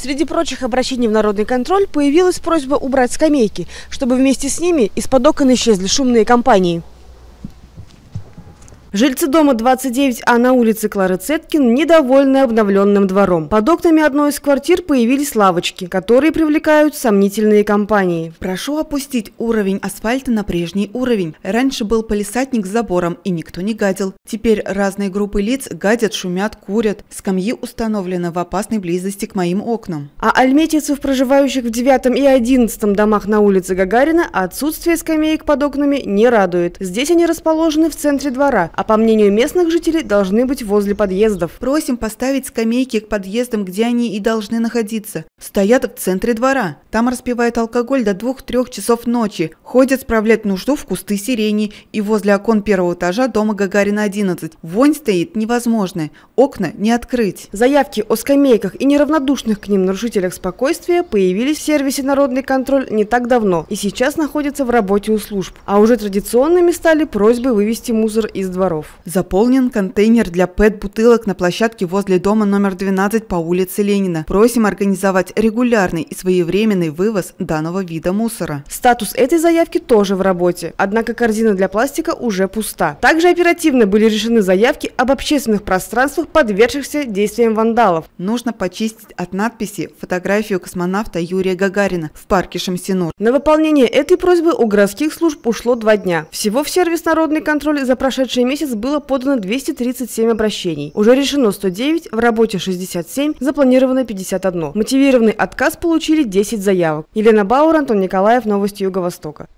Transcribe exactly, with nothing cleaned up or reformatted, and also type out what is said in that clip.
Среди прочих обращений в народный контроль появилась просьба убрать скамейки, чтобы вместе с ними из-под окон исчезли шумные компании. Жильцы дома двадцать девять А на улице Клары Цеткин недовольны обновленным двором. Под окнами одной из квартир появились лавочки, которые привлекают сомнительные компании. Прошу опустить уровень асфальта на прежний уровень. Раньше был палисадник с забором, и никто не гадил. Теперь разные группы лиц гадят, шумят, курят. Скамьи установлены в опасной близости к моим окнам. А альметьевцев, проживающих в девятом и одиннадцатом домах на улице Гагарина, отсутствие скамеек под окнами не радует. Здесь они расположены в центре двора, а по мнению местных жителей должны быть возле подъездов. Просим поставить скамейки к подъездам, где они и должны находиться. Стоят в центре двора. Там распивают алкоголь до двух-трех часов ночи. Ходят справлять нужду в кусты сирени и возле окон первого этажа дома Гагарина одиннадцать. Вонь стоит невозможная. Окна не открыть. Заявки о скамейках и неравнодушных к ним нарушителях спокойствия появились в сервисе «Народный контроль» не так давно и сейчас находятся в работе у служб. А уже традиционными стали просьбы вывести мусор из дворов. Заполнен контейнер для пэт-бутылок на площадке возле дома номер двенадцать по улице Ленина. Просим организовать регулярный и своевременный вывоз данного вида мусора. Статус этой заявки тоже в работе, однако корзина для пластика уже пуста. Также оперативно были решены заявки об общественных пространствах, подвергшихся действиям вандалов. Нужно почистить от надписи фотографию космонавта Юрия Гагарина в парке Шамсинур. На выполнение этой просьбы у городских служб ушло два дня. Всего в сервис «Народный контроль» за прошедший месяц было подано двести тридцать семь обращений. Уже решено сто девять, в работе шестьдесят семь, запланировано пятьдесят один. Мотивированный отказ получили десять заявок. Елена Бауэр, Антон Николаев, новости Юго-Востока.